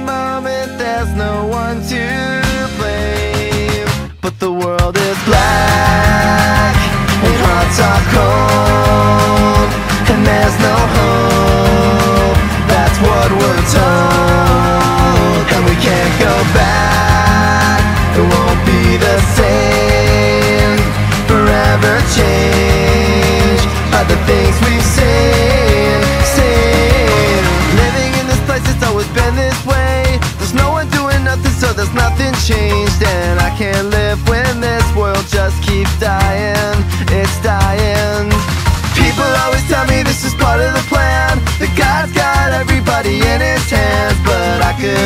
moment there's no one to blame, but the world is black and hearts are cold, and there's no hope, that's what we're told. And we can't go back, it won't be the same, forever changed by the things we've seen. Living in this place, it's always been this way. There's no one doing nothing, so there's nothing changed. And I can't live when this world just keeps dying, it's dying. People always tell me this is part of the plan, that God's got everybody in his hands, but I could